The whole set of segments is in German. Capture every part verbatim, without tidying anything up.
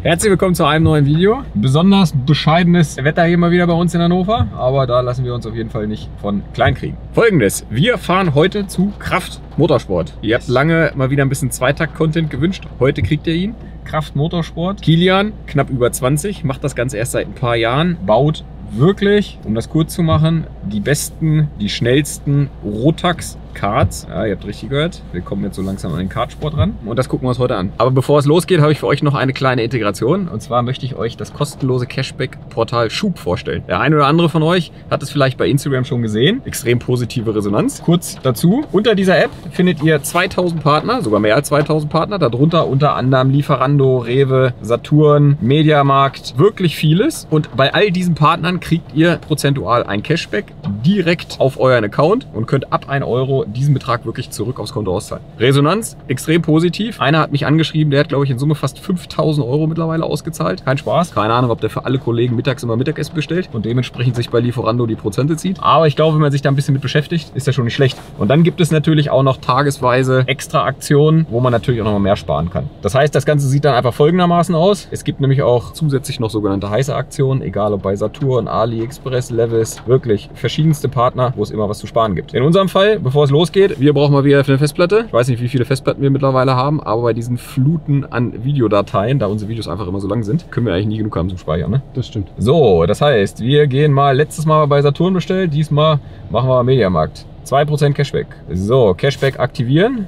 Herzlich willkommen zu einem neuen Video. Besonders bescheidenes Wetter hier mal wieder bei uns in Hannover, aber da lassen wir uns auf jeden Fall nicht von klein kriegen. Folgendes, wir fahren heute zu Kraft Motorsport. Ihr habt lange mal wieder ein bisschen Zweitakt-Content gewünscht, heute kriegt ihr ihn. Kraft Motorsport. Kilian, knapp über zwanzig, macht das Ganze erst seit ein paar Jahren, baut wirklich, um das kurz zu machen, die besten, die schnellsten Rotax-Karts. Ja, ihr habt richtig gehört. Wir kommen jetzt so langsam an den Kartsport ran. Und das gucken wir uns heute an. Aber bevor es losgeht, habe ich für euch noch eine kleine Integration. Und zwar möchte ich euch das kostenlose Cashback-Portal Schub vorstellen. Der eine oder andere von euch hat es vielleicht bei Instagram schon gesehen. Extrem positive Resonanz. Kurz dazu. Unter dieser App findet ihr zweitausend Partner, sogar mehr als zweitausend Partner. Darunter unter anderem Lieferando, Rewe, Saturn, Mediamarkt. Wirklich vieles. Und bei all diesen Partnern kriegt ihr prozentual ein Cashback direkt auf euren Account und könnt ab ein Euro diesen Betrag wirklich zurück aufs Konto auszahlen. Resonanz extrem positiv. Einer hat mich angeschrieben, der hat, glaube ich, in Summe fast fünftausend Euro mittlerweile ausgezahlt. Kein Spaß. Keine Ahnung, ob der für alle Kollegen mittags immer Mittagessen bestellt und dementsprechend sich bei Lieferando die Prozente zieht. Aber ich glaube, wenn man sich da ein bisschen mit beschäftigt, ist das schon nicht schlecht. Und dann gibt es natürlich auch noch tagesweise extra Aktionen, wo man natürlich auch noch mal mehr sparen kann. Das heißt, das Ganze sieht dann einfach folgendermaßen aus. Es gibt nämlich auch zusätzlich noch sogenannte heiße Aktionen, egal ob bei Saturn, AliExpress, Levis, wirklich verschiedenste Partner, wo es immer was zu sparen gibt. In unserem Fall, bevor es losgeht, wir brauchen mal wieder eine Festplatte. Ich weiß nicht, wie viele Festplatten wir mittlerweile haben, aber bei diesen Fluten an Videodateien, da unsere Videos einfach immer so lang sind, können wir eigentlich nie genug haben zum Speichern, ne? Das stimmt. So, das heißt, wir gehen mal, letztes Mal bei Saturn bestellt, diesmal machen wir Mediamarkt. zwei Prozent Cashback. So, Cashback aktivieren.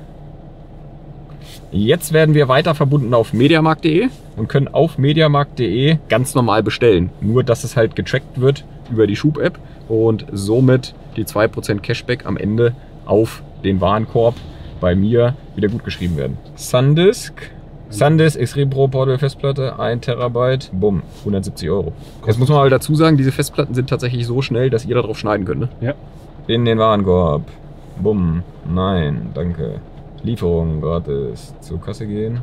Jetzt werden wir weiter verbunden auf mediamarkt punkt de und können auf mediamarkt punkt de ganz normal bestellen. Nur, dass es halt getrackt wird über die Schub-App und somit die zwei Prozent Cashback am Ende auf den Warenkorb bei mir wieder gut geschrieben werden. SanDisk. SanDisk Extreme Pro Portable Festplatte, ein Terabyte, bumm, hundertsiebzig Euro. Jetzt muss man mal dazu sagen, diese Festplatten sind tatsächlich so schnell, dass ihr darauf schneiden könnt. Ne? Ja. In den Warenkorb. Bumm. Nein, danke. Lieferung gratis. Zur Kasse gehen.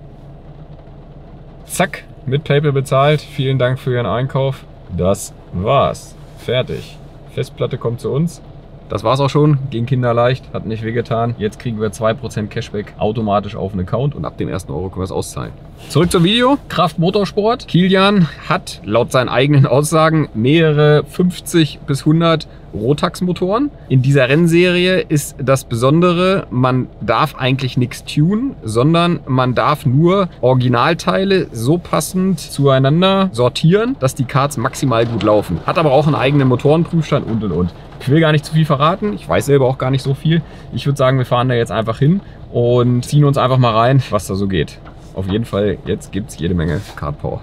Zack, mit PayPal bezahlt. Vielen Dank für Ihren Einkauf. Das war's. Fertig. Festplatte kommt zu uns. Das war's auch schon. Ging kinderleicht, hat nicht wehgetan. Jetzt kriegen wir zwei Prozent Cashback automatisch auf den Account und ab dem ersten Euro können wir es auszahlen. Zurück zum Video. Kraft Motorsport. Kilian hat laut seinen eigenen Aussagen mehrere fünfzig bis hundert Rotax-Motoren. In dieser Rennserie ist das Besondere, man darf eigentlich nichts tunen, sondern man darf nur Originalteile so passend zueinander sortieren, dass die Karts maximal gut laufen. Hat aber auch einen eigenen Motorenprüfstand und und und. Ich will gar nicht zu viel verraten, ich weiß selber auch gar nicht so viel. Ich würde sagen, wir fahren da jetzt einfach hin und ziehen uns einfach mal rein, was da so geht. Auf jeden Fall, jetzt gibt es jede Menge Kart-Power.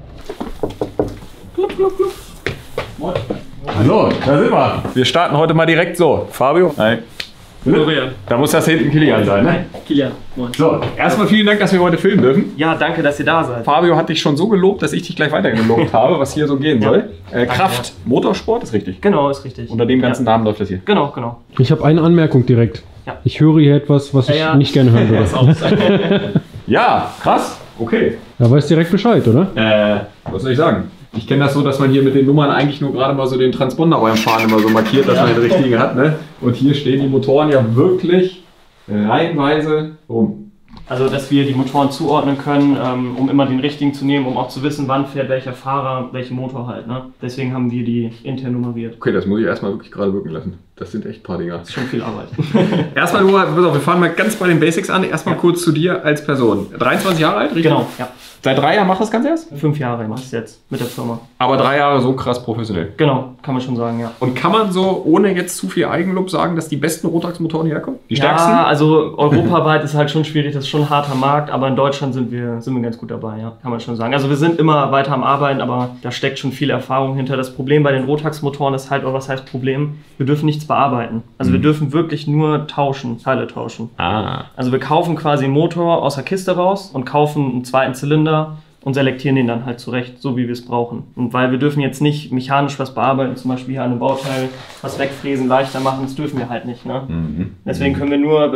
So, da sind wir. Wir starten heute mal direkt so. Fabio. Hi. Florian. Da muss das hinten Kilian sein, ne? Hi, Kilian. Moin. So, erstmal vielen Dank, dass wir heute filmen dürfen. Ja, danke, dass ihr da seid. Fabio hat dich schon so gelobt, dass ich dich gleich weitergelobt habe, was hier so gehen ja. soll. Äh, Kraft Motorsport ist richtig. Genau, ist richtig. Unter dem ganzen ja. Namen läuft das hier. Genau, genau. Ich habe eine Anmerkung direkt. Ja. Ich höre hier etwas, was ich ja, ja. nicht gerne hören würde. Ja, krass. Okay. Da weißt direkt Bescheid, oder? Äh, was soll ich sagen? Ich kenne das so, dass man hier mit den Nummern eigentlich nur gerade mal so den Transponder beim Fahren immer so markiert, dass ja. man den richtigen hat. Ne? Und hier stehen die Motoren ja wirklich reihenweise rum. Also, dass wir die Motoren zuordnen können, ähm, um immer den richtigen zu nehmen, um auch zu wissen, wann fährt welcher Fahrer welchen Motor halt. Ne? Deswegen haben wir die intern nummeriert. Okay, das muss ich erstmal wirklich gerade wirken lassen. Das sind echt ein paar Dinger. Das ist schon viel Arbeit. Erstmal nur, pass auf, wir fahren mal ganz bei den Basics an. Erstmal ja. kurz zu dir als Person. dreiundzwanzig Jahre alt, richtig? Genau, ja. Seit drei Jahren machst du das Ganze erst? Fünf Jahre machst du jetzt mit der Firma. Aber drei Jahre so krass professionell? Genau, kann man schon sagen, ja. Und kann man so, ohne jetzt zu viel Eigenlob sagen, dass die besten Rotax-Motoren hierher kommen? Die ja, stärksten? Ja, also europaweit ist halt schon schwierig, das ist schon ein harter Markt, aber in Deutschland sind wir, sind wir ganz gut dabei, ja, kann man schon sagen. Also wir sind immer weiter am Arbeiten, aber da steckt schon viel Erfahrung hinter. Das Problem bei den Rotax-Motoren ist halt, oder was heißt Problem? Wir dürfen nichts bearbeiten. Also mhm. wir dürfen wirklich nur tauschen, Teile tauschen. Ah. Also wir kaufen quasi einen Motor aus der Kiste raus und kaufen einen zweiten Zylinder und selektieren den dann halt zurecht, so wie wir es brauchen. Und weil wir dürfen jetzt nicht mechanisch was bearbeiten, zum Beispiel hier an einem Bauteil was wegfräsen, leichter machen, das dürfen wir halt nicht. Ne? Mhm. Deswegen können wir nur, wenn wir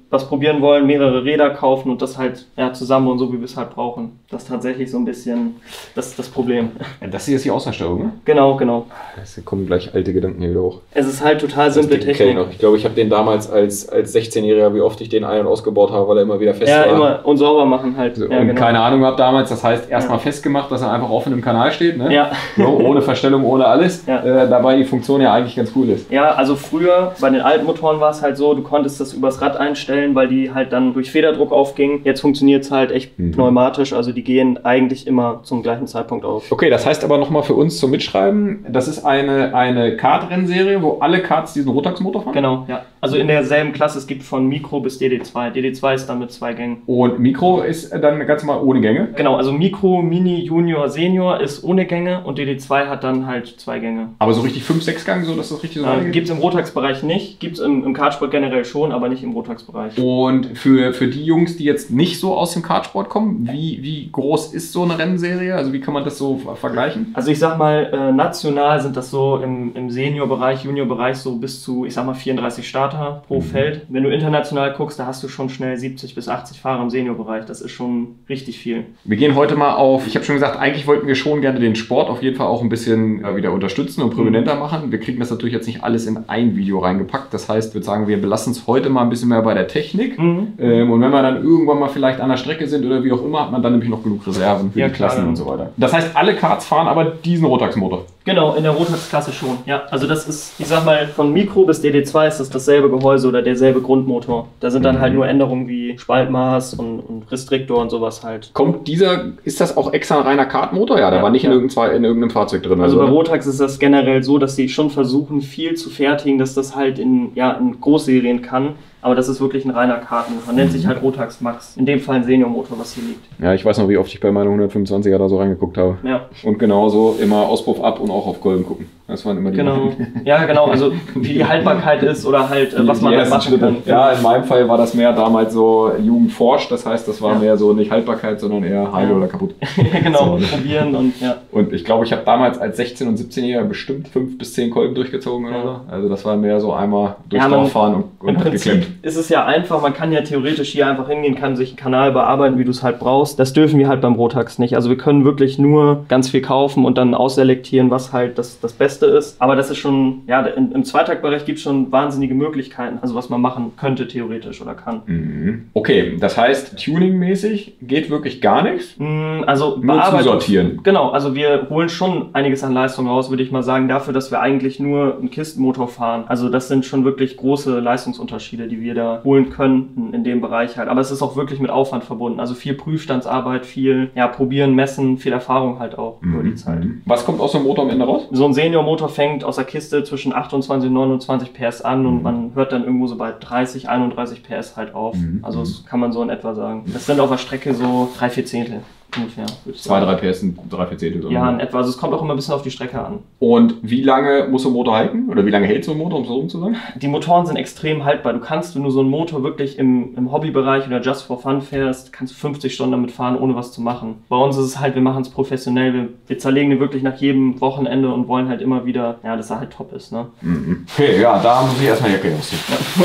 was probieren wollen, mehrere Räder kaufen und das halt ja, zusammen und so, wie wir es halt brauchen. Das ist tatsächlich so ein bisschen das, das Problem. Ja, das hier ist die Außensteuerung, ne? Genau, genau. Da kommen gleich alte Gedanken hier wieder hoch. Es ist halt total simple Technik. Ich glaube, ich habe den damals als, als sechzehnjähriger, wie oft ich den ein- und ausgebaut habe, weil er immer wieder fest ja, war. Ja, immer und sauber machen halt. So, ja, und genau. keine Ahnung gehabt damals, das heißt erstmal ja. festgemacht, dass er einfach offen im Kanal steht, ne? Ja. So, ohne Verstellung, ohne alles. Ja. Äh, dabei die Funktion ja eigentlich ganz cool ist. Ja, also früher bei den alten Motoren war es halt so, du konntest das übers Rad einstellen, weil die halt dann durch Federdruck aufgingen. Jetzt funktioniert es halt echt mhm. pneumatisch, also die gehen eigentlich immer zum gleichen Zeitpunkt auf. Okay, das heißt aber nochmal für uns zum Mitschreiben, das ist eine, eine Kart-Rennserie, wo alle Karts diesen Rotax-Motor fahren? Genau, ja. Also in derselben Klasse, es gibt von Mikro bis D D zwei. D D zwei ist dann mit zwei Gängen. Und Mikro ist dann ganz normal ohne Gänge? Genau, also Mikro, Mini, Junior, Senior ist ohne Gänge und D D zwei hat dann halt zwei Gänge. Aber so richtig fünf, sechs Gang, so dass das richtig so äh, gibt es im Rotax-Bereich nicht, gibt es im, im Kartsport generell schon, aber nicht im Rotax-Bereich. Und für, für die Jungs, die jetzt nicht so aus dem Kartsport kommen, wie, wie groß ist so eine Rennserie? Also wie kann man das so vergleichen? Also ich sag mal, äh, national sind das so im, im Senior-Bereich, Junior-Bereich so bis zu, ich sag mal, vierunddreißig Starter pro mhm. Feld. Wenn du international guckst, da hast du schon schnell siebzig bis achtzig Fahrer im Senior-Bereich. Das ist schon richtig viel. Wir gehen heute mal auf, ich habe schon gesagt, eigentlich wollten wir schon gerne den Sport auf jeden Fall auch ein bisschen äh, wieder unterstützen und prominenter mhm. machen. Wir kriegen das natürlich jetzt nicht alles in ein Video reingepackt. Das heißt, ich würde sagen, wir belassen es heute mal ein bisschen mehr bei der Technik. Mhm. Ähm, und wenn wir dann irgendwann mal vielleicht an der Strecke sind oder wie auch immer, hat man dann nämlich noch genug Reserven für ja, die Klassen klar, und so weiter. Das heißt, alle Karts fahren aber diesen Rotax-Motor. Genau, in der Rotax-Klasse schon. Ja, also das ist, ich sag mal, von Mikro bis D D zwei ist das dasselbe Gehäuse oder derselbe Grundmotor. Da sind dann mhm. halt nur Änderungen wie Spaltmaß und, und Restriktor und sowas halt. Kommt dieser, ist das auch extra ein reiner Kartmotor? Ja, der ja, war nicht ja. in, irgendein, in irgendeinem Fahrzeug drin. Also, also bei oder? Rotax ist das generell so, dass sie schon versuchen, viel zu fertigen, dass das halt in, ja, in Großserien kann. Aber das ist wirklich ein reiner Kartenmotor. Nennt sich halt Rotax Max. In dem Fall ein Seniormotor, was hier liegt. Ja, ich weiß noch, wie oft ich bei meiner hundertfünfundzwanziger da so reingeguckt habe. Ja. Und genauso immer Auspuff ab und auch auf Kolben gucken. Das waren immer die Genau. Ja, genau. Also wie die Haltbarkeit ist oder halt, die, was man halt machen kann. Ja, in meinem Fall war das mehr damals so Jugendforscht. Das heißt, das war ja. mehr so nicht Haltbarkeit, sondern eher heile ja. oder kaputt. Ja, genau. So. Probieren und ja. Und ich glaube, ich habe damals als sechzehn- und siebzehnjähriger bestimmt fünf bis zehn Kolben durchgezogen oder so. Also das war mehr so einmal durchs Dorf fahren und, und hat geklemmt. Ist es ja einfach, man kann ja theoretisch hier einfach hingehen, kann sich einen Kanal bearbeiten, wie du es halt brauchst. Das dürfen wir halt beim Rotax nicht. Also wir können wirklich nur ganz viel kaufen und dann ausselektieren, was halt das, das Beste ist. Aber das ist schon, ja, im, im Zweitaktbereich gibt es schon wahnsinnige Möglichkeiten, also was man machen könnte theoretisch oder kann. Mhm. Okay, das heißt, tuningmäßig geht wirklich gar nichts? Also nur zu sortieren. Genau, also wir holen schon einiges an Leistung raus, würde ich mal sagen, dafür, dass wir eigentlich nur einen Kistenmotor fahren. Also das sind schon wirklich große Leistungsunterschiede, die wir da holen können in dem Bereich halt. Aber es ist auch wirklich mit Aufwand verbunden. Also viel Prüfstandsarbeit, viel ja, probieren, messen, viel Erfahrung halt auch mhm. über die Zeit. Was kommt aus dem Motor am Ende raus? So ein Seniormotor fängt aus der Kiste zwischen achtundzwanzig und neunundzwanzig P S an mhm. und man hört dann irgendwo so bei dreißig, einunddreißig P S halt auf. Mhm. Also das kann man so in etwa sagen. Das sind auf der Strecke so drei, vier Zehntel. Ungefähr, Zwei, drei P S sind drei, vier Zehntel. Ja, in etwa. Also es kommt auch immer ein bisschen auf die Strecke an. Und wie lange muss so ein Motor halten? Oder wie lange hält so ein Motor, um es so rum zu sagen? Die Motoren sind extrem haltbar. Du kannst, wenn du so einen Motor wirklich im, im Hobbybereich oder just for fun fährst, kannst du fünfzig Stunden damit fahren, ohne was zu machen. Bei uns ist es halt, wir machen es professionell. Wir, wir zerlegen den wirklich nach jedem Wochenende und wollen halt immer wieder, ja, dass er halt top ist. Ne? Mhm. Okay, ja, da muss ich erstmal Jacke ausziehen.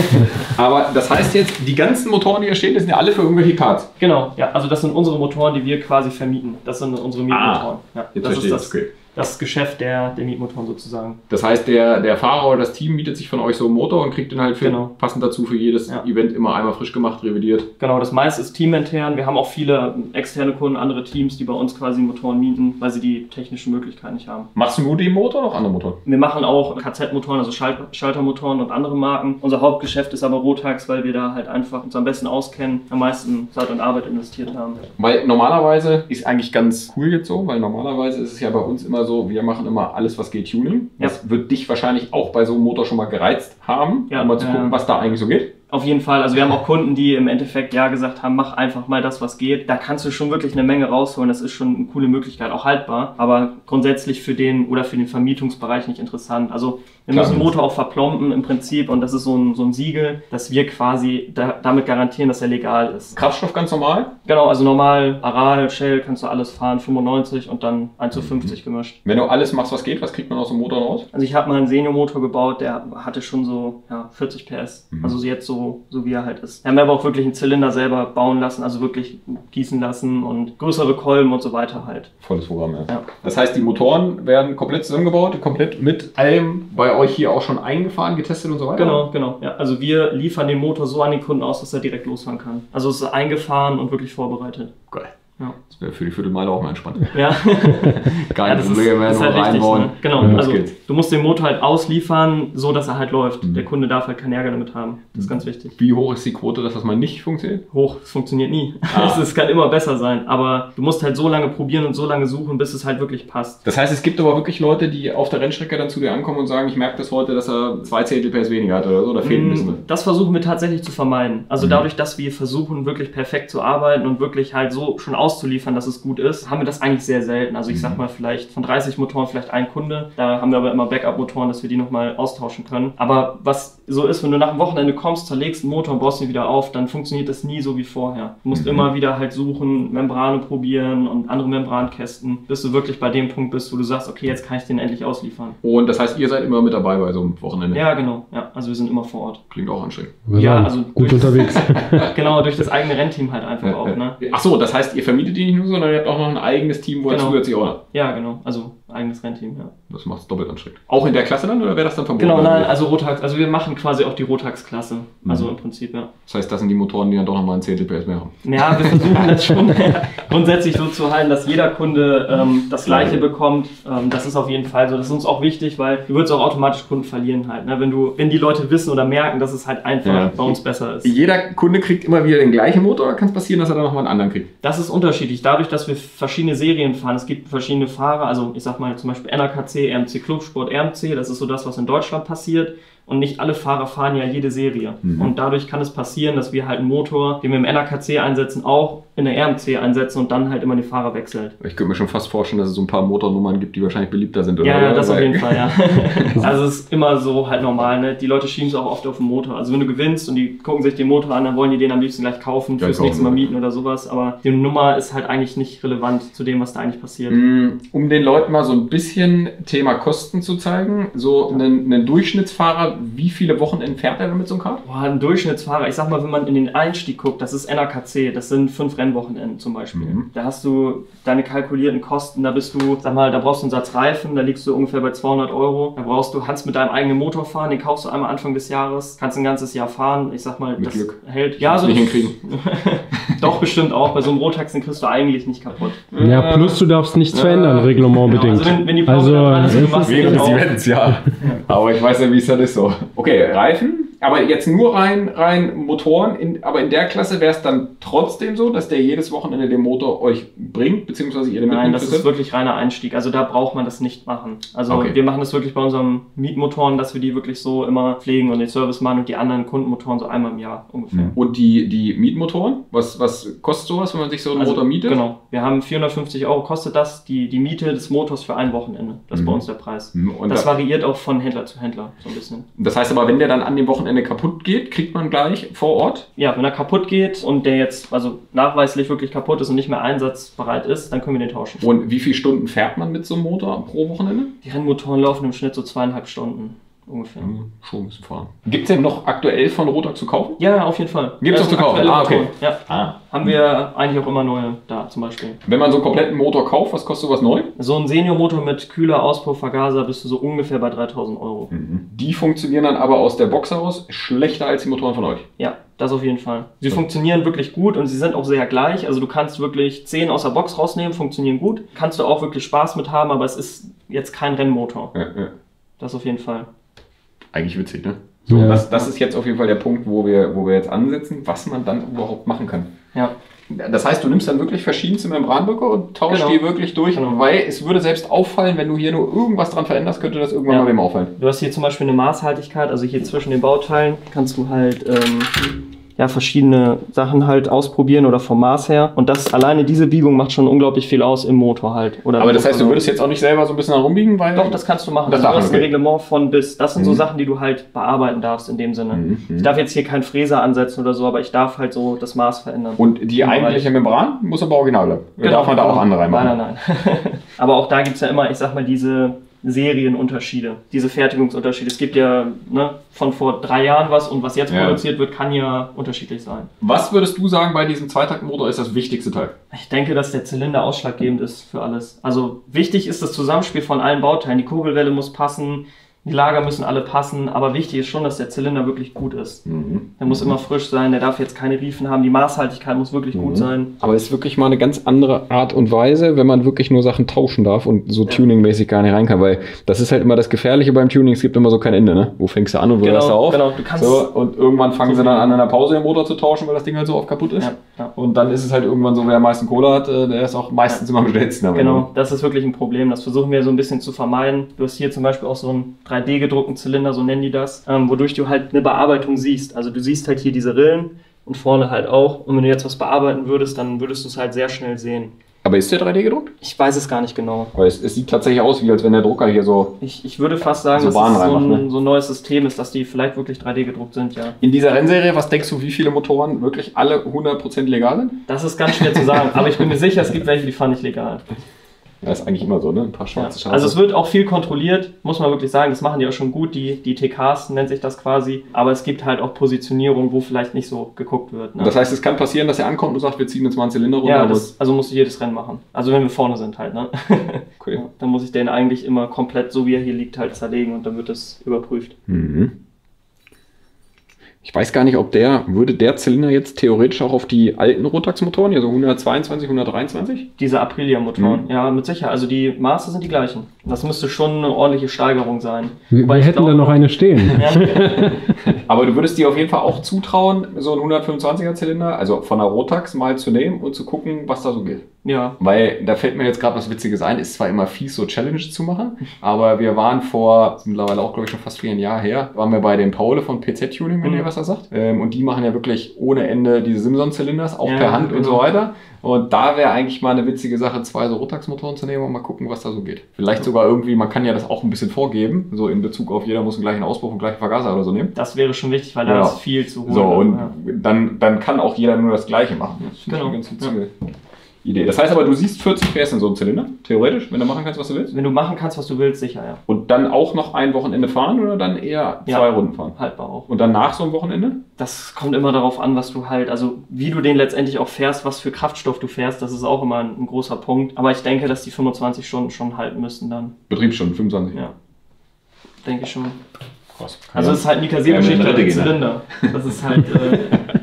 Ja. Aber das heißt jetzt, die ganzen Motoren, die hier stehen, das sind ja alle für irgendwelche Karts? Genau, ja. Also das sind unsere Motoren, die wir quasi vermieten. Das sind unsere Mietmotoren. Ah, ja, jetzt das ist das, okay. das Geschäft der, der Mietmotoren sozusagen. Das heißt, der, der Fahrer oder das Team mietet sich von euch so einen Motor und kriegt den halt für, genau. passend dazu für jedes ja. Event immer einmal frisch gemacht, revidiert. Genau, das meiste ist teamintern. Wir haben auch viele externe Kunden, andere Teams, die bei uns quasi Motoren mieten, weil sie die technischen Möglichkeiten nicht haben. Machst du nur den Motor oder auch andere Motoren? Wir machen auch K Z-Motoren, also Schalt Schaltermotoren und andere Marken. Unser Hauptgeschäft ist aber Rotax, weil wir da halt einfach uns am besten auskennen, am meisten Zeit und Arbeit investiert haben. Weil normalerweise ist eigentlich ganz cool jetzt so, weil normalerweise ist es ja bei uns immer so, wir machen immer alles, was geht, Tuning. Ja. Das wird dich wahrscheinlich auch bei so einem Motor schon mal gereizt haben, ja, um mal zu gucken, ja. was da eigentlich so geht. Auf jeden Fall. Also wir haben auch Kunden, die im Endeffekt ja gesagt haben, mach einfach mal das, was geht. Da kannst du schon wirklich eine Menge rausholen. Das ist schon eine coole Möglichkeit, auch haltbar. Aber grundsätzlich für den oder für den Vermietungsbereich nicht interessant. Also wir Klar, müssen den Motor auch verplomben im Prinzip und das ist so ein, so ein Siegel, dass wir quasi da, damit garantieren, dass er legal ist. Kraftstoff ganz normal? Genau, also normal, Aral, Shell, kannst du alles fahren, fünfundneunzig und dann eins zu fünfzig mhm. gemischt. Wenn du alles machst, was geht, was kriegt man aus dem Motor raus? Also ich habe mal einen Seniormotor gebaut, der hatte schon so ja, vierzig P S. Mhm. Also jetzt so so, so wie er halt ist. Wir haben aber auch wirklich einen Zylinder selber bauen lassen, also wirklich gießen lassen und größere Kolben und so weiter halt. Volles Programm, ja. ja. Das heißt, die Motoren werden komplett zusammengebaut, komplett mit allem bei euch hier auch schon eingefahren, getestet und so weiter? Genau, genau. Ja. Also wir liefern den Motor so an den Kunden aus, dass er direkt losfahren kann. Also es ist eingefahren und wirklich vorbereitet. Geil. Ja. Das wäre für die Viertelmeile auch mal entspannt. Ja. Keine ja, Probleme mehr, nur halt reinbauen. Ne? Genau, ja, also du musst den Motor halt ausliefern, so dass er halt läuft. Mhm. Der Kunde darf halt keinen Ärger damit haben. Das ist ganz wichtig. Wie hoch ist die Quote, dass das mal nicht funktioniert? Hoch, es funktioniert nie. Ah. Es kann immer besser sein, aber du musst halt so lange probieren und so lange suchen, bis es halt wirklich passt. Das heißt, es gibt aber wirklich Leute, die auf der Rennstrecke dann zu dir ankommen und sagen, ich merke das heute, dass er zwei Zehntel P S weniger hat oder so, da fehlt ein bisschen. Das versuchen wir tatsächlich zu vermeiden. Also mhm. dadurch, dass wir versuchen, wirklich perfekt zu arbeiten und wirklich halt so schon auszuliefern, dass es gut ist, haben wir das eigentlich sehr selten. Also ich sag mal, vielleicht von dreißig Motoren vielleicht ein Kunde. Da haben wir aber immer Backup-Motoren, dass wir die nochmal austauschen können. Aber was so ist, wenn du nach dem Wochenende kommst, zerlegst einen Motor und baust ihn wieder auf, dann funktioniert das nie so wie vorher. Du musst mhm. immer wieder halt suchen, Membrane probieren und andere Membrankästen, bis du wirklich bei dem Punkt bist, wo du sagst, okay, jetzt kann ich den endlich ausliefern. Und das heißt, ihr seid immer mit dabei bei so einem Wochenende? Ja, genau. Ja, also wir sind immer vor Ort. Klingt auch anstrengend. Ja, also gut durch, unterwegs. Genau, durch das eigene Rennteam halt einfach auch. Ne? Ach so, das heißt, ihr vermietet die nicht nur, sondern ihr habt auch noch ein eigenes Team, wo er genau. zusätzlich auch hat. Ja, genau. Also eigenes Rennteam, ja. Das macht es doppelt anstrengend. Auch in der Klasse dann oder wäre das dann verboten? Genau, nein, also Rotax, also wir machen quasi auch die Rotax-Klasse. Mhm. Also im Prinzip, ja. Das heißt, das sind die Motoren, die dann doch nochmal ein Zehntel P S mehr haben. Ja, wir versuchen das schon grundsätzlich so zu halten, dass jeder Kunde ähm, das Gleiche ja. bekommt. Ähm, das ist auf jeden Fall so. Das ist uns auch wichtig, weil du würdest auch automatisch Kunden verlieren halt. Ne? Wenn du, wenn die Leute wissen oder merken, dass es halt einfach ja. bei uns besser ist. Jeder Kunde kriegt immer wieder den gleichen Motor oder kann es passieren, dass er dann nochmal einen anderen kriegt? Das ist unterschiedlich. Dadurch, dass wir verschiedene Serien fahren. Es gibt verschiedene Fahrer, also ich sag mal zum Beispiel N A K C, R M C Clubsport, R M C, das ist so das, was in Deutschland passiert. Und nicht alle Fahrer fahren ja jede Serie. Mhm. Und dadurch kann es passieren, dass wir halt einen Motor, den wir im N A K C einsetzen, auch in der R M C einsetzen und dann halt immer den Fahrer wechselt. Ich könnte mir schon fast vorstellen, dass es so ein paar Motornummern gibt, die wahrscheinlich beliebter sind. Oder? Ja, ja, das auf jeden Fall, ja. Also es ist immer so halt normal, ne? Die Leute schieben es auch oft auf den Motor. Also wenn du gewinnst und die gucken sich den Motor an, dann wollen die den am liebsten gleich kaufen, ja, fürs nächste Mal mieten oder sowas. Aber die Nummer ist halt eigentlich nicht relevant zu dem, was da eigentlich passiert. Um den Leuten mal so ein bisschen Thema Kosten zu zeigen, so einen, einen Durchschnittsfahrer, wie viele Wochen entfernt er mit so einem Kart? Boah, ein Durchschnittsfahrer, ich sag mal, wenn man in den Einstieg guckt, das ist N A K C, das sind fünf Rennwochenenden zum Beispiel. Mhm. Da hast du deine kalkulierten Kosten, da bist du, sag mal, da brauchst du einen Satz Reifen, da liegst du ungefähr bei zweihundert Euro. Da brauchst du, kannst mit deinem eigenen Motor fahren, den kaufst du einmal Anfang des Jahres, kannst ein ganzes Jahr fahren, ich sag mal, mit das Glück. hält. Ja, so nicht hinkriegen. Doch, bestimmt auch. Bei so einem Rotax, den kriegst du eigentlich nicht kaputt. Ja, plus du darfst nichts äh, verändern, reglementbedingt. Genau. Also wenn, wenn die also, dran ist, du machst während des Events, ja. Aber ich weiß ja, wie es dann ist so. Okay, Reifen. Aber jetzt nur rein, rein Motoren, in, aber in der Klasse wäre es dann trotzdem so, dass der jedes Wochenende den Motor euch bringt, beziehungsweise ihr den Nein, das ist wirklich reiner Einstieg. Also da braucht man das nicht machen. Also okay. Wir machen das wirklich bei unseren Mietmotoren, dass wir die wirklich so immer pflegen und den Service machen und die anderen Kundenmotoren so einmal im Jahr ungefähr. Und die, die Mietmotoren, was, was kostet sowas, wenn man sich so einen also, Motor mietet? Genau, wir haben vierhundertfünfzig Euro kostet das, die, die Miete des Motors für ein Wochenende. Das ist mhm. bei uns der Preis. Und das da, variiert auch von Händler zu Händler so ein bisschen. Das heißt aber, wenn der dann an dem Wochenende kaputt geht, kriegt man gleich vor Ort? Ja, wenn er kaputt geht und der jetzt also nachweislich wirklich kaputt ist und nicht mehr einsatzbereit ist, dann können wir den tauschen. Und wie viele Stunden fährt man mit so einem Motor pro Wochenende? Die Rennmotoren laufen im Schnitt so zweieinhalb Stunden. Ungefähr. Mhm, schon ein bisschen fahren. Gibt es denn noch aktuell von Rotax zu kaufen? Ja, auf jeden Fall. Gibt es noch zu kaufen? Ah, okay. Ja. Ah. Haben wir eigentlich auch immer neue da zum Beispiel. Wenn man so einen kompletten Motor kauft, was kostet sowas neu? So ein Senior-Motor mit Kühler, Auspuff, Vergaser bist du so ungefähr bei dreitausend Euro. Mhm. Die funktionieren dann aber aus der Box heraus schlechter als die Motoren von euch? Ja, das auf jeden Fall. Sie so. funktionieren wirklich gut und sie sind auch sehr gleich. Also du kannst wirklich zehn aus der Box rausnehmen, funktionieren gut. Kannst du auch wirklich Spaß mit haben, aber es ist jetzt kein Rennmotor. Ja, ja. Das auf jeden Fall. Eigentlich witzig, ne? So, ja. das, das ist jetzt auf jeden Fall der Punkt, wo wir, wo wir jetzt ansetzen, was man dann überhaupt machen kann. Ja. Das heißt, du nimmst dann wirklich verschiedenste Membranböcke und tauschst genau. die wirklich durch, genau. weil es würde selbst auffallen, wenn du hier nur irgendwas dran veränderst, könnte das irgendwann ja. mal wem auffallen. Du hast hier zum Beispiel eine Maßhaltigkeit, also hier zwischen den Bauteilen kannst du halt ähm, ja, verschiedene Sachen halt ausprobieren oder vom Maß her. Und das alleine diese Biegung macht schon unglaublich viel aus im Motor halt. Oder aber das heißt, du würdest jetzt auch nicht selber so ein bisschen herumbiegen? Weil Doch, das kannst du machen. Das also, du hast okay. ein Reglement von bis. Das sind mhm. so Sachen, die du halt bearbeiten darfst in dem Sinne. Mhm. Ich darf jetzt hier keinen Fräser ansetzen oder so, aber ich darf halt so das Maß verändern. Und die eigentliche Membran muss aber original bleiben? Genau, darf man da genau. auch andere reinmachen? Nein, nein, nein. Aber auch da gibt es ja immer, ich sag mal, diese Serienunterschiede, diese Fertigungsunterschiede. Es gibt ja ne, von vor drei Jahren was und was jetzt ja. produziert wird, kann ja unterschiedlich sein. Was würdest du sagen, bei diesem Zweitaktmotor ist das wichtigste Teil? Ich denke, dass der Zylinder ausschlaggebend ist für alles. Also wichtig ist das Zusammenspiel von allen Bauteilen. Die Kurbelwelle muss passen, die Lager müssen alle passen, aber wichtig ist schon, dass der Zylinder wirklich gut ist. Mhm. Der muss immer frisch sein, der darf jetzt keine Riefen haben, die Maßhaltigkeit muss wirklich mhm. gut sein. Aber es ist wirklich mal eine ganz andere Art und Weise, wenn man wirklich nur Sachen tauschen darf und so ja. tuningmäßig gar nicht rein kann, weil das ist halt immer das Gefährliche beim Tuning, es gibt immer so kein Ende, ne? Wo fängst du an und wo genau, hörst du auf? Genau, du kannst so, und irgendwann fangen so sie dann an, in der Pause den Motor zu tauschen, weil das Ding halt so oft kaputt ist. Ja, ja. Und dann ist es halt irgendwann so, wer am meisten Kohle hat, der ist auch meistens ja. immer am schnellsten. Genau, das ist wirklich ein Problem, das versuchen wir so ein bisschen zu vermeiden. Du hast hier zum Beispiel auch so einen drei D gedruckten Zylinder, so nennen die das, ähm, wodurch du halt eine Bearbeitung siehst. Also du siehst halt hier diese Rillen und vorne halt auch. Und wenn du jetzt was bearbeiten würdest, dann würdest du es halt sehr schnell sehen. Aber ist der drei D gedruckt? Ich weiß es gar nicht genau. Weil es, es sieht tatsächlich aus, wie als wenn der Drucker hier so... Ich, ich würde fast sagen, so dass es so ein, ne? so ein neues System ist, dass die vielleicht wirklich drei D gedruckt sind, ja. In dieser Rennserie, was denkst du, wie viele Motoren wirklich alle hundert Prozent legal sind? Das ist ganz schwer zu sagen, aber ich bin mir sicher, es gibt welche, die fahren nicht legal. Das ist eigentlich immer so, ne? Ein paar schwarze ja. Also es wird auch viel kontrolliert, muss man wirklich sagen. Das machen die auch schon gut, die, die T Ks nennt sich das quasi. Aber es gibt halt auch Positionierung, wo vielleicht nicht so geguckt wird. Ne? Das heißt, es kann passieren, dass er ankommt und sagt, wir ziehen jetzt mal einen Zylinder runter. Ja, das, also musst du jedes Rennen machen. Also wenn wir vorne sind halt, ne? Okay. Ja, dann muss ich den eigentlich immer komplett, so wie er hier liegt, halt zerlegen und dann wird das überprüft. Mhm. Ich weiß gar nicht, ob der, würde der Zylinder jetzt theoretisch auch auf die alten Rotax-Motoren, also hundertzweiundzwanzig, hundertdreiundzwanzig? Diese Aprilia-Motoren, mhm. ja, mit Sicherheit. Also die Maße sind die gleichen. Das müsste schon eine ordentliche Steigerung sein. Wir, wir hätten glaube, da noch eine stehen. Ja. Aber du würdest dir auf jeden Fall auch zutrauen, so einen hundertfünfundzwanziger Zylinder, also von der Rotax mal zu nehmen und zu gucken, was da so geht. Ja. Weil da fällt mir jetzt gerade was Witziges ein, ist zwar immer fies, so Challenge zu machen, aber wir waren vor, mittlerweile auch glaube ich schon fast wie ein Jahr her, waren wir bei dem Paule von P Z Tuning, wenn mhm. ihr was da sagt. Ähm, und die machen ja wirklich ohne Ende diese Simson-Zylinders, auch ja, per Hand genau. und so weiter. Und da wäre eigentlich mal eine witzige Sache, zwei so Rotax-Motoren zu nehmen und mal gucken, was da so geht. Vielleicht sogar irgendwie, man kann ja das auch ein bisschen vorgeben, so in Bezug auf jeder muss einen gleichen Auspuff und gleichen Vergaser oder so nehmen. Das wäre schon wichtig, weil da ja. ist viel zu holen. So, und ja. dann, dann kann auch jeder nur das Gleiche machen. Das finde genau. ich eine ganz witzige ja. Idee. Das heißt aber, du siehst vierzig P S in so einem Zylinder, theoretisch, wenn du machen kannst, was du willst? Wenn du machen kannst, was du willst, sicher, ja. Und dann auch noch ein Wochenende fahren oder dann eher zwei ja, Runden fahren? Haltbar auch. Und dann nach so einem Wochenende? Das kommt immer darauf an, was du halt, also wie du den letztendlich auch fährst, was für Kraftstoff du fährst, das ist auch immer ein, ein großer Punkt. Aber ich denke, dass die fünfundzwanzig Stunden schon halten müssten dann. Betriebsstunden, fünfundzwanzig? Ja, denke ich schon. Krass. Also es ist halt eine Kassiergeschichte mit dem Zylinder. Das ist halt... Äh,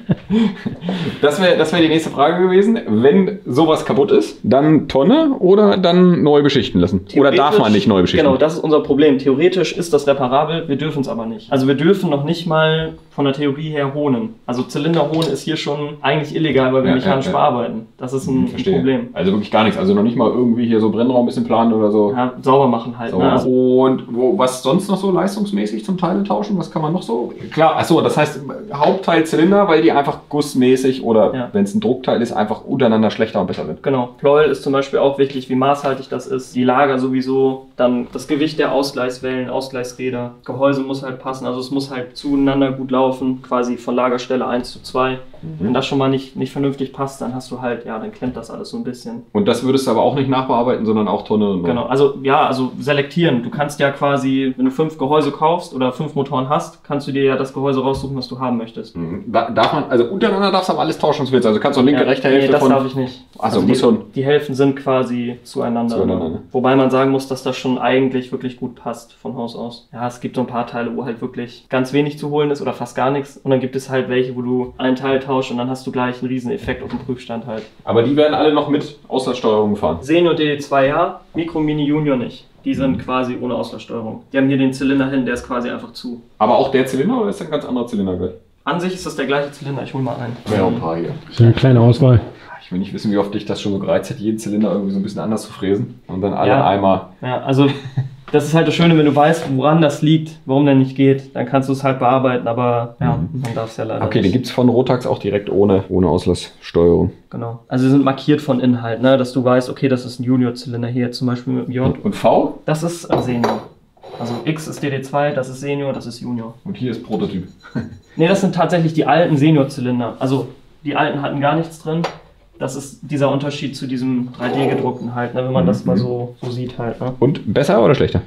Das wäre das wär die nächste Frage gewesen. Wenn sowas kaputt ist, dann Tonne oder dann neu beschichten lassen? Oder darf man nicht neu beschichten? Genau, das ist unser Problem. Theoretisch ist das reparabel, wir dürfen es aber nicht. Also wir dürfen noch nicht mal von der Theorie her hohnen. Also Zylinder hohnen ist hier schon eigentlich illegal, weil wir ja, mechanisch ja, ja. bearbeiten. Das ist ein, ein Problem. Also wirklich gar nichts. Also noch nicht mal irgendwie hier so Brennraum ein bisschen planen oder so. Ja, sauber machen halt. Sauber. Ne? Also und wo, was sonst noch so leistungsmäßig zum Teile tauschen? Was kann man noch so? Klar, achso, das heißt Hauptteil Zylinder, weil die einfach gussmäßig oder ja. wenn es ein Druckteil ist, einfach untereinander schlechter und besser sind. Genau. Pleuel ist zum Beispiel auch wichtig, wie maßhaltig das ist. Die Lager sowieso, dann das Gewicht der Ausgleichswellen, Ausgleichsräder. Gehäuse muss halt passen, also es muss halt zueinander gut laufen, quasi von Lagerstelle eins zu zwei. Mhm. Wenn das schon mal nicht, nicht vernünftig passt, dann hast du halt, ja, dann klemmt das alles so ein bisschen. Und das würdest du aber auch nicht nachbearbeiten, sondern auch Tonne und genau, also ja, also selektieren. Du kannst ja quasi, wenn du fünf Gehäuse kaufst oder fünf Motoren hast, kannst du dir ja das Gehäuse raussuchen, was du haben möchtest. Mhm. Da, darf man, also untereinander darfst du aber alles tauschen, was du willst. Also kannst du linke, ja, rechte Hälfte nee, das von... darf ich nicht. Also, also muss die, schon... die Hälften sind quasi zueinander. zueinander ne? Wobei man sagen muss, dass das schon eigentlich wirklich gut passt von Haus aus. Ja, es gibt so ein paar Teile, wo halt wirklich ganz wenig zu holen ist oder fast gar nichts. Und dann gibt es halt welche, wo du einen Teil tauschst und dann hast du gleich einen riesen Effekt auf dem Prüfstand halt. Aber die werden alle noch mit Auslasssteuerung gefahren? Senior D D zwei ja, Micro, Mini, Junior nicht. Die sind mhm. quasi ohne Auslasssteuerung. Die haben hier den Zylinder hin, der ist quasi einfach zu. Aber auch der Zylinder oder ist das ein ganz anderer Zylinder gleich? An sich ist das der gleiche Zylinder, ich hol mal einen. Ja, ein paar hier. Das ist eine kleine Auswahl. Ich will nicht wissen, wie oft dich das schon so gereizt hat, jeden Zylinder irgendwie so ein bisschen anders zu fräsen und dann alle ja. einmal. Ja, also das ist halt das Schöne, wenn du weißt, woran das liegt, warum der nicht geht, dann kannst du es halt bearbeiten, aber ja, mhm. man darf es ja leider okay, nicht. Den gibt es von Rotax auch direkt ohne, ohne Auslasssteuerung. Genau, also sie sind markiert von Inhalt, ne, dass du weißt, okay, das ist ein Junior-Zylinder hier, zum Beispiel mit dem J. Und, und V? Das ist Senior. Also X ist D D zwei, das ist Senior, das ist Junior. Und hier ist Prototyp. Ne, das sind tatsächlich die alten Senior-Zylinder. Also die alten hatten gar nichts drin. Das ist dieser Unterschied zu diesem drei D gedruckten halt, ne, wenn man das mal so, so sieht halt. Ne? Und besser oder schlechter?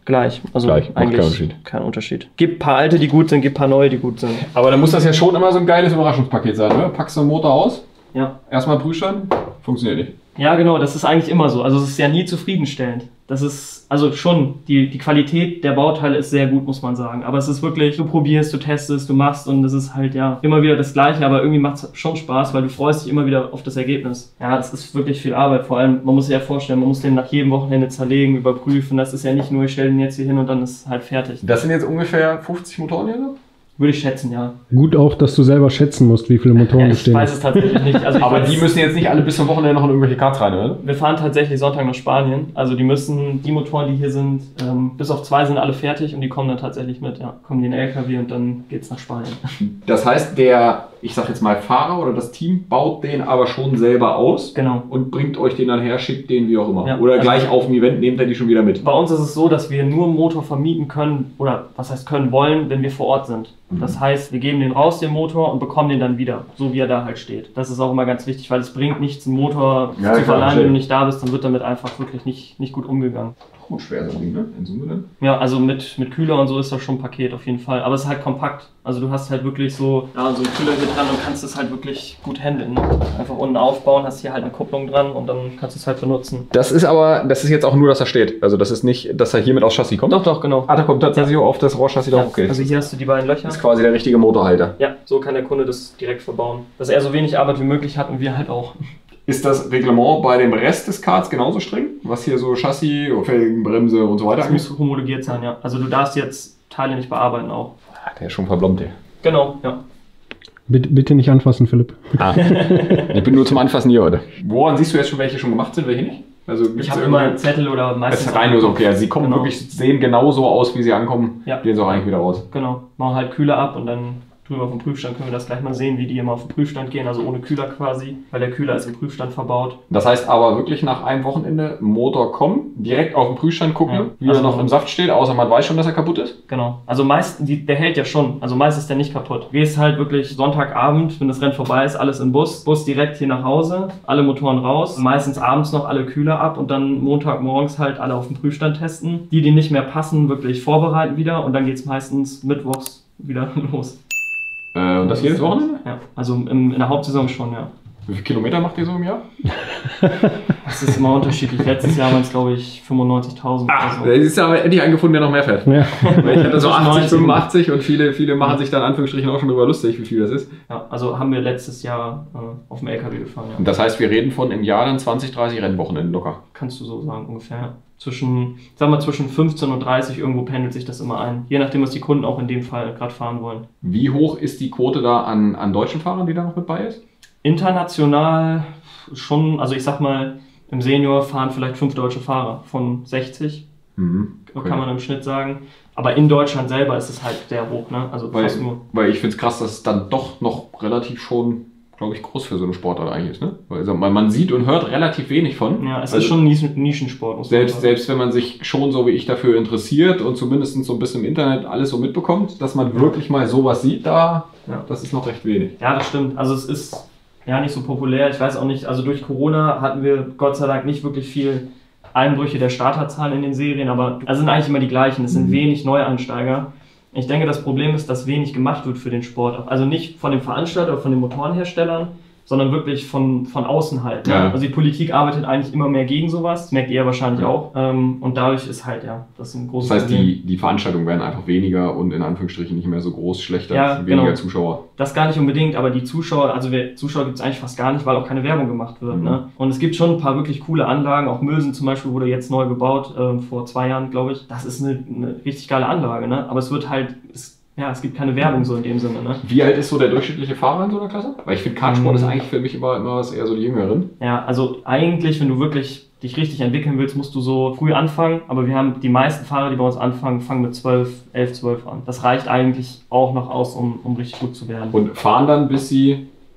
Gleich, also Gleich. eigentlich kein Unterschied. kein Unterschied. Gibt ein paar alte, die gut sind, gibt ein paar neue, die gut sind. Aber dann muss das ja schon immer so ein geiles Überraschungspaket sein, oder? Packst du den Motor aus, ja. erstmal Prüfstand, funktioniert nicht. Ja, genau, das ist eigentlich immer so. Also es ist ja nie zufriedenstellend. Das ist, also schon, die, die Qualität der Bauteile ist sehr gut, muss man sagen. Aber es ist wirklich, du probierst, du testest, du machst und es ist halt ja immer wieder das Gleiche, aber irgendwie macht es schon Spaß, weil du freust dich immer wieder auf das Ergebnis. Ja, das ist wirklich viel Arbeit. Vor allem, man muss sich ja vorstellen, man muss den nach jedem Wochenende zerlegen, überprüfen. Das ist ja nicht nur, ich stelle den jetzt hier hin und dann ist halt fertig. Das sind jetzt ungefähr fünfzig Motoren hier so? Würde ich schätzen, ja. Gut auch, dass du selber schätzen musst, wie viele Motoren ja, stehen. Ich weiß es tatsächlich nicht. Also aber weiß, die müssen jetzt nicht alle bis zum Wochenende noch in irgendwelche Karts rein, oder? Wir fahren tatsächlich Sonntag nach Spanien. Also die müssen, die Motoren, die hier sind, ähm, bis auf zwei sind alle fertig und die kommen dann tatsächlich mit. Ja, kommen die in den L K W und dann geht's nach Spanien. Das heißt, der, ich sag jetzt mal Fahrer oder das Team baut den aber schon selber aus. Genau. Und bringt euch den dann her, schickt den wie auch immer. Ja, oder also gleich auf dem Event nehmt ihr die schon wieder mit. Bei uns ist es so, dass wir nur einen Motor vermieten können, oder was heißt können wollen, wenn wir vor Ort sind. Mhm. Das heißt, wir geben den raus, den Motor, und bekommen den dann wieder, so wie er da halt steht. Das ist auch immer ganz wichtig, weil es bringt nichts, einen Motor ja, zu verleihen, wenn du schön. nicht da bist, dann wird damit einfach wirklich nicht, nicht gut umgegangen. Gut schwer so ein Ding, ne? In Summe dann? Ja, also mit, mit Kühler und so ist das schon ein Paket auf jeden Fall. Aber es ist halt kompakt. Also du hast halt wirklich so, ja, so einen Kühler hier dran und kannst es halt wirklich gut handeln. Einfach unten aufbauen, hast hier halt eine Kupplung dran und dann kannst du es halt benutzen. Das ist aber, das ist jetzt auch nur, dass er steht. Also das ist nicht, dass er hier mit aufs Chassis kommt? Doch, doch, genau. Ah, da kommt tatsächlich auch auf das Rohrchassis ja, drauf. Okay. Also hier hast du die beiden Löcher. Das ist quasi der richtige Motorhalter. Ja, so kann der Kunde das direkt verbauen. Dass er so wenig Arbeit wie möglich hat und wir halt auch. Ist das Reglement bei dem Rest des Karts genauso streng? Was hier so Chassis, Felgen, Bremse und so weiter angeht? Das muss homologiert sein, ja. Also du darfst jetzt Teile nicht bearbeiten auch. Der ist schon verblombt, ey. Genau, ja. Bitte, bitte nicht anfassen, Philipp. Ah. Ich bin nur zum Anfassen hier heute. Woran siehst du jetzt schon, welche schon gemacht sind, welche nicht? Also ich habe immer einen Zettel oder meistens... Das ist rein nur so, okay. Also sie kommen genau. wirklich, sehen genauso aus, wie sie ankommen. Ja. Gehen sie auch eigentlich wieder raus. Genau. Machen halt Kühler ab und dann drüber auf dem Prüfstand können wir das gleich mal sehen, wie die immer auf den Prüfstand gehen, also ohne Kühler quasi, weil der Kühler ist im Prüfstand verbaut. Das heißt aber wirklich nach einem Wochenende Motor kommen, direkt auf den Prüfstand gucken, ja. wie also er noch im Saft steht, außer man weiß schon, dass er kaputt ist? Genau. Also meist, die, der hält ja schon, also meist ist der nicht kaputt. Du gehst halt wirklich Sonntagabend, wenn das Rennen vorbei ist, alles im Bus, Bus direkt hier nach Hause, alle Motoren raus, meistens abends noch alle Kühler ab und dann Montagmorgens halt alle auf dem Prüfstand testen. Die, die nicht mehr passen, wirklich vorbereiten wieder und dann geht es meistens mittwochs wieder los. Äh, und das jedes Wochenende? Ja, also im, in der Hauptsaison schon, ja. Wie viele Kilometer macht ihr so im Jahr? Das ist immer unterschiedlich. Letztes Jahr waren es, glaube ich, fünfundneunzigtausend. Ah, so. Da ist ja aber endlich einen gefunden, der noch mehr fährt. Ja. Ich hatte so achtzig, fünfundachtzig und viele, viele machen sich dann in Anführungsstrichen auch schon darüber lustig, wie viel das ist. Ja, also haben wir letztes Jahr äh, auf dem L K W gefahren, ja. Und das heißt, wir reden von im Jahr dann zwanzig, dreißig Rennwochenenden locker. Kannst du so sagen, ungefähr, ja. Zwischen, sagen wir zwischen fünfzehn und dreißig irgendwo pendelt sich das immer ein. Je nachdem, was die Kunden auch in dem Fall gerade fahren wollen. Wie hoch ist die Quote da an, an deutschen Fahrern, die da noch mit bei ist? International schon, also ich sag mal, im Senior fahren vielleicht fünf deutsche Fahrer von sechzig, mhm, okay. Kann man im Schnitt sagen. Aber in Deutschland selber ist es halt sehr hoch, ne? Also weil, fast nur. Weil ich finde es krass, dass es dann doch noch relativ schon, glaube ich, groß für so eine Sportart eigentlich ist, ne? Weil also man sieht und hört relativ wenig von. Ja, es also ist schon ein Nischensport. Muss selbst, selbst wenn man sich schon so wie ich dafür interessiert und zumindest so ein bisschen im Internet alles so mitbekommt, dass man wirklich mal sowas sieht, da, ja. Das ist noch recht wenig. Ja, das stimmt. Also es ist ja nicht so populär. Ich weiß auch nicht, also durch Corona hatten wir Gott sei Dank nicht wirklich viel Einbrüche der Starterzahlen in den Serien, aber es sind eigentlich immer die gleichen. Es sind mhm. wenig Neueinsteiger. Ich denke, das Problem ist, dass wenig gemacht wird für den Sport. Also nicht von dem Veranstalter oder von den Motorenherstellern, sondern wirklich von, von außen halt. Ja. Also die Politik arbeitet eigentlich immer mehr gegen sowas, das merkt ihr wahrscheinlich ja. auch. Und dadurch ist halt, ja, das ist ein großes Das heißt, Problem. die, die Veranstaltungen werden einfach weniger und in Anführungsstrichen nicht mehr so groß, schlechter, ja, weniger genau. Zuschauer. Das gar nicht unbedingt, aber die Zuschauer, also wir, Zuschauer gibt es eigentlich fast gar nicht, weil auch keine Werbung gemacht wird. Mhm. Ne? Und es gibt schon ein paar wirklich coole Anlagen, auch Mülsen zum Beispiel wurde jetzt neu gebaut, äh, vor zwei Jahren, glaube ich. Das ist eine, eine richtig geile Anlage, ne? Aber es wird halt... Es, Ja, es gibt keine Werbung so in dem Sinne, ne? Wie alt ist so der durchschnittliche Fahrer in so einer Klasse? Weil ich finde, Kartsport mhm. ist eigentlich für mich immer, immer was eher so die Jüngeren. Ja, also eigentlich, wenn du wirklich dich richtig entwickeln willst, musst du so früh anfangen. Aber wir haben die meisten Fahrer, die bei uns anfangen, fangen mit zwölf, elf, zwölf an. Das reicht eigentlich auch noch aus, um, um richtig gut zu werden. Und fahren dann, bis sie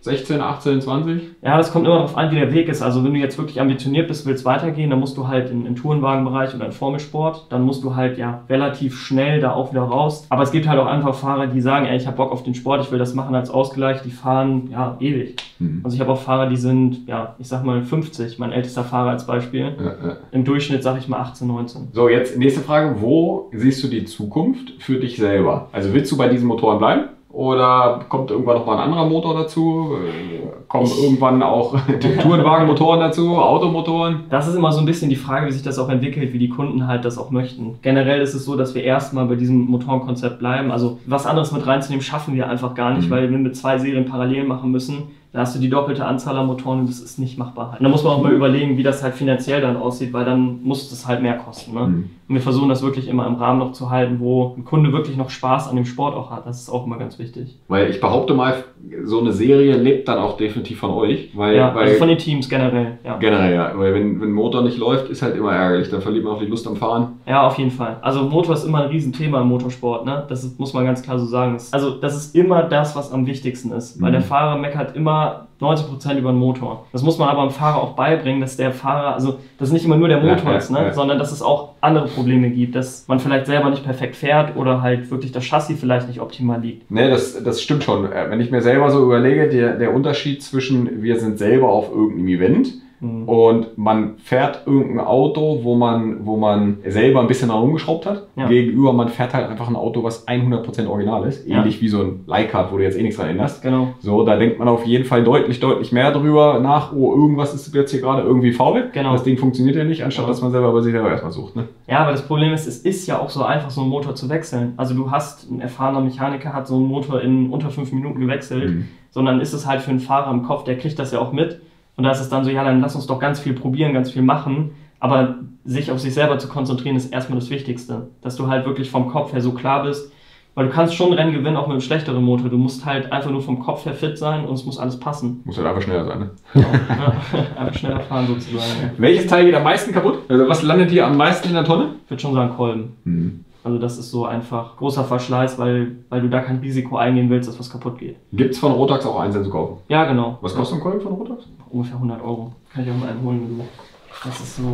sechzehn, achtzehn, zwanzig? Ja, das kommt immer darauf an, wie der Weg ist. Also wenn du jetzt wirklich ambitioniert bist, willst weitergehen, dann musst du halt in den Tourenwagenbereich oder in Formelsport, dann musst du halt ja relativ schnell da auch wieder raus. Aber es gibt halt auch einfach Fahrer, die sagen, ey, ich habe Bock auf den Sport, ich will das machen als Ausgleich, die fahren ja ewig. Mhm. Also ich habe auch Fahrer, die sind, ja, ich sag mal fünfzig, mein ältester Fahrer als Beispiel. Ja, ja. Im Durchschnitt sage ich mal achtzehn, neunzehn. So, jetzt nächste Frage, wo siehst du die Zukunft für dich selber? Also willst du bei diesen Motoren bleiben? Oder kommt irgendwann noch mal ein anderer Motor dazu? Kommen ich irgendwann auch Tourenwagenmotoren dazu, Automotoren? Das ist immer so ein bisschen die Frage, wie sich das auch entwickelt, wie die Kunden halt das auch möchten. Generell ist es so, dass wir erstmal bei diesem Motorenkonzept bleiben. Also was anderes mit reinzunehmen, schaffen wir einfach gar nicht, mhm. weil wir mit zwei Serien parallel machen müssen. Da hast du die doppelte Anzahl an Motoren und das ist nicht machbar. Halt. Und da muss man auch mal überlegen, wie das halt finanziell dann aussieht, weil dann muss es halt mehr kosten. Ne? Mhm. Und wir versuchen das wirklich immer im Rahmen noch zu halten, wo ein Kunde wirklich noch Spaß an dem Sport auch hat. Das ist auch immer ganz wichtig. Weil ich behaupte mal, so eine Serie lebt dann auch definitiv von euch. Weil, ja, weil also von den Teams generell. Ja. Generell, ja. Weil wenn, wenn ein Motor nicht läuft, ist halt immer ärgerlich. Dann verliert man auch die Lust am Fahren. Ja, auf jeden Fall. Also Motor ist immer ein Riesenthema im Motorsport. Ne? Das ist, muss man ganz klar so sagen. Also das ist immer das, was am wichtigsten ist. Weil mhm. der Fahrer meckert immer neunzig Prozent über den Motor. Das muss man aber dem Fahrer auch beibringen, dass der Fahrer, also dass nicht immer nur der Motor ja, ist, ne? Ja. sondern dass es auch andere Probleme gibt, dass man vielleicht selber nicht perfekt fährt oder halt wirklich das Chassis vielleicht nicht optimal liegt. Ne, das, das stimmt schon. Wenn ich mir selber so überlege, der, der Unterschied zwischen wir sind selber auf irgendeinem Event mhm. und man fährt irgendein Auto, wo man, wo man selber ein bisschen daran rumgeschraubt hat, ja. gegenüber man fährt halt einfach ein Auto, was hundert Prozent original ist, ähnlich ja. wie so ein Leica, wo du jetzt eh nichts dran änderst. Genau. So, da denkt man auf jeden Fall deutlich, deutlich mehr drüber nach, oh, irgendwas ist jetzt hier gerade irgendwie faul. Genau. Das Ding funktioniert ja nicht, anstatt genau. dass man selber bei sich selber erstmal sucht. Ne? Ja, aber das Problem ist, es ist ja auch so einfach, so einen Motor zu wechseln. Also du hast, ein erfahrener Mechaniker hat so einen Motor in unter fünf Minuten gewechselt, mhm. sondern ist es halt für einen Fahrer im Kopf, der kriegt das ja auch mit. Und da ist es dann so, ja, dann lass uns doch ganz viel probieren, ganz viel machen. Aber sich auf sich selber zu konzentrieren, ist erstmal das Wichtigste. Dass du halt wirklich vom Kopf her so klar bist. Weil du kannst schon Rennen gewinnen, auch mit einem schlechteren Motor. Du musst halt einfach nur vom Kopf her fit sein und es muss alles passen. Muss halt einfach schneller sein, ne? Genau, ja. Einfach schneller fahren sozusagen. Ja. Welches Teil geht am meisten kaputt? Also was landet hier am meisten in der Tonne? Ich würde schon sagen Kolben. Mhm. Also das ist so einfach großer Verschleiß, weil, weil du da kein Risiko eingehen willst, dass was kaputt geht. Gibt es von Rotax auch einzeln zu kaufen? Ja, genau. Was kostet ein Kolben von Rotax? Ungefähr hundert Euro. Kann ich auch mal einen holen. Das ist so...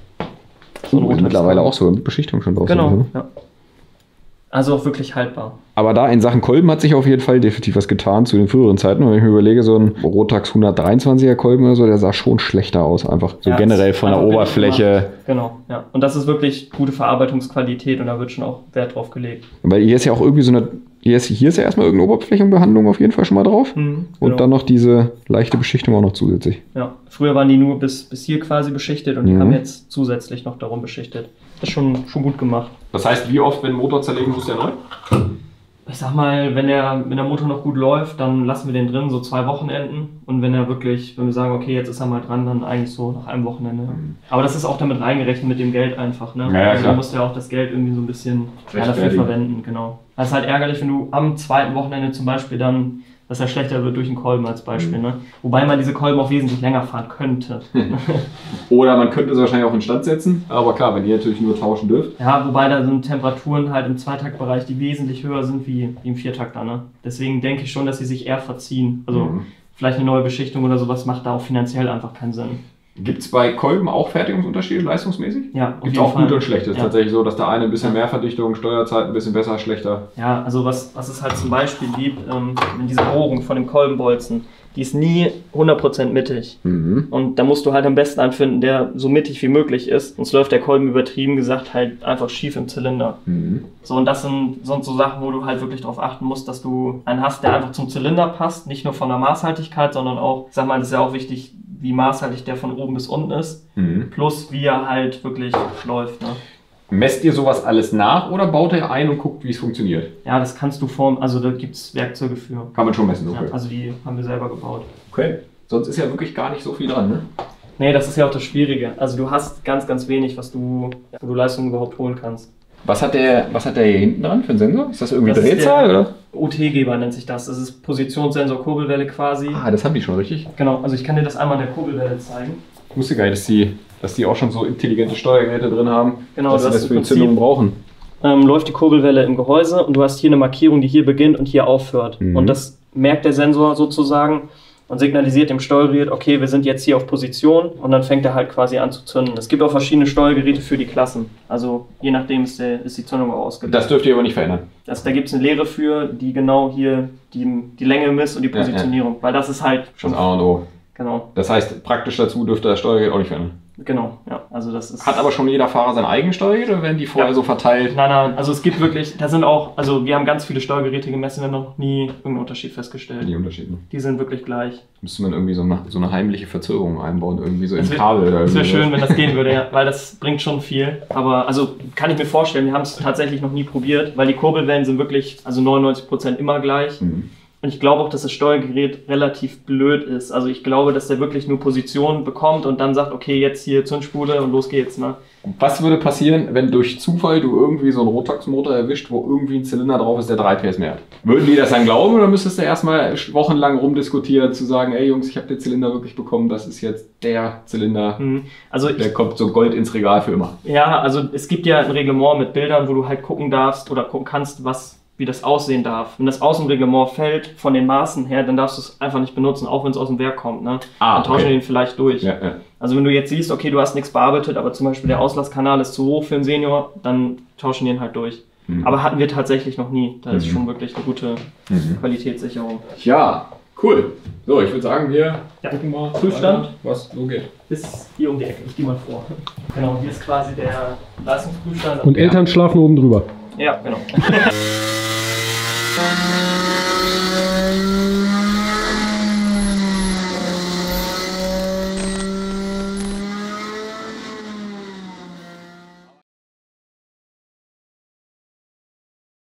so ein Rotax mittlerweile auch so mit Beschichtung schon drauf. Genau, ne? Ja. Also auch wirklich haltbar. Aber da in Sachen Kolben hat sich auf jeden Fall definitiv was getan zu den früheren Zeiten. Wenn ich mir überlege, so ein Rotax hundertdreiundzwanziger Kolben oder so, der sah schon schlechter aus. Einfach so ja, generell von der Oberfläche. Genau, ja. Und das ist wirklich gute Verarbeitungsqualität und da wird schon auch Wert drauf gelegt. Weil hier ist ja auch irgendwie so eine, hier ist, hier ist ja erstmal irgendeine Oberflächenbehandlung auf jeden Fall schon mal drauf. Mhm, genau. Und dann noch diese leichte Beschichtung auch noch zusätzlich. Ja, früher waren die nur bis, bis hier quasi beschichtet und die mhm. haben jetzt zusätzlich noch darum beschichtet. Das ist schon, schon gut gemacht. Das heißt, wie oft, wenn ein Motor zerlegen muss, der neu? Ich sag mal, wenn der, wenn der Motor noch gut läuft, dann lassen wir den drin, so zwei Wochenenden. Und wenn er wirklich, wenn wir sagen, okay, jetzt ist er mal dran, dann eigentlich so nach einem Wochenende. Mhm. Aber das ist auch damit reingerechnet mit dem Geld einfach, ne? Ja, ja, also du musst ja auch das Geld irgendwie so ein bisschen ja, dafür verwenden, genau. Das ist halt ärgerlich, wenn du am zweiten Wochenende zum Beispiel dann, dass er schlechter wird durch einen Kolben als Beispiel, mhm. ne? Wobei man diese Kolben auch wesentlich länger fahren könnte. Oder man könnte sie wahrscheinlich auch instand setzen, aber klar, wenn ihr natürlich nur tauschen dürft. Ja, wobei da sind Temperaturen halt im Zweitaktbereich, die wesentlich höher sind wie im Viertakter, ne? Deswegen denke ich schon, dass sie sich eher verziehen. Also mhm. vielleicht eine neue Beschichtung oder sowas macht da auch finanziell einfach keinen Sinn. Gibt es bei Kolben auch Fertigungsunterschiede leistungsmäßig? Ja, gibt es auch Fall. Gut und schlecht. Das ist ja. tatsächlich so, dass der eine ein bisschen mehr Verdichtung, Steuerzeit ein bisschen besser, schlechter. Ja, also was, was es halt zum Beispiel gibt, ähm, in dieser Bohrung von dem Kolbenbolzen, die ist nie hundert Prozent mittig. Mhm. Und da musst du halt am besten einen finden, der so mittig wie möglich ist. Sonst läuft der Kolben übertrieben gesagt halt einfach schief im Zylinder. Mhm. So, und das sind sonst so Sachen, wo du halt wirklich darauf achten musst, dass du einen hast, der einfach zum Zylinder passt. Nicht nur von der Maßhaltigkeit, sondern auch, ich sag mal, das ist ja auch wichtig, wie maßhaltig der von oben bis unten ist. Mhm. Plus wie er halt wirklich läuft. Ne? Messt ihr sowas alles nach oder baut ihr ein und guckt, wie es funktioniert? Ja, das kannst du formen, also da gibt es Werkzeuge für. Kann man schon messen, okay. Ja, also die haben wir selber gebaut. Okay, sonst ist ja wirklich gar nicht so viel dran, ne? Nee, das ist ja auch das Schwierige. Also du hast ganz, ganz wenig, was du, wo du Leistung überhaupt holen kannst. Was hat der, was hat der hier hinten dran für einen Sensor? Ist das irgendwie das Drehzahl, oder? O T-Geber nennt sich das. Das ist Positionssensor Kurbelwelle quasi. Ah, das haben die schon, richtig? Genau, also ich kann dir das einmal an der Kurbelwelle zeigen. Ich wusste gar nicht, dass die, dass die auch schon so intelligente Steuergeräte drin haben, genau, dass sie das für die Zündung brauchen. Ähm, läuft die Kurbelwelle im Gehäuse und du hast hier eine Markierung, die hier beginnt und hier aufhört. Mhm. Und das merkt der Sensor sozusagen. und signalisiert dem Steuergerät, okay, wir sind jetzt hier auf Position und dann fängt er halt quasi an zu zünden. Es gibt auch verschiedene Steuergeräte für die Klassen, also je nachdem ist, der, ist die Zündung auch ausgelegt. Das dürft ihr aber nicht verändern. Das, da gibt es eine Lehre für, die genau hier die, die Länge misst und die Positionierung, ja, ja. weil das ist halt schon A und O. Genau. Das heißt, praktisch dazu dürfte das Steuergerät auch nicht verändern. Genau, ja. Also das ist. Hat aber schon jeder Fahrer sein eigenes Steuergerät oder werden die vorher ja. so verteilt? Nein, nein, also es gibt wirklich, da sind auch, also wir haben ganz viele Steuergeräte gemessen, wir haben noch nie irgendeinen Unterschied festgestellt. Die Unterschiede. Die sind wirklich gleich. Müsste man irgendwie so eine, so eine heimliche Verzögerung einbauen, irgendwie so im Kabel. Das wäre schön, wenn das gehen würde, ja, weil das bringt schon viel. Aber also kann ich mir vorstellen, wir haben es tatsächlich noch nie probiert, weil die Kurbelwellen sind wirklich, also neunundneunzig Prozent immer gleich. Mhm. Und ich glaube auch, dass das Steuergerät relativ blöd ist. Also ich glaube, dass der wirklich nur Position bekommt und dann sagt, okay, jetzt hier Zündspule und los geht's. Ne? Was würde passieren, wenn durch Zufall du irgendwie so einen Rotax-Motor erwischt, wo irgendwie ein Zylinder drauf ist, der drei P S mehr hat? Würden die das dann glauben oder müsstest du erstmal wochenlang rumdiskutieren, zu sagen, ey Jungs, ich habe den Zylinder wirklich bekommen, das ist jetzt der Zylinder, mhm. also der ich, kommt so Gold ins Regal für immer? Ja, also es gibt ja ein Reglement mit Bildern, wo du halt gucken darfst oder gucken kannst, was wie das aussehen darf. Wenn das Außenreglement fällt von den Maßen her, dann darfst du es einfach nicht benutzen, auch wenn es aus dem Werk kommt. Ne? Ah, dann tauschen okay. wir den vielleicht durch. Ja, ja. Also wenn du jetzt siehst, okay, du hast nichts bearbeitet, aber zum Beispiel der Auslasskanal ist zu hoch für einen Senior, dann tauschen wir ihn halt durch. Mhm. Aber hatten wir tatsächlich noch nie. Da mhm. ist schon wirklich eine gute mhm. Qualitätssicherung. Ja, cool. So, ich würde sagen, wir ja. gucken mal Prüfstand, was so geht. Ist hier um die Ecke, ich gehe mal vor. Genau, hier ist quasi der Leistungsprüfstand. Und Eltern ja. schlafen oben drüber. Ja, genau.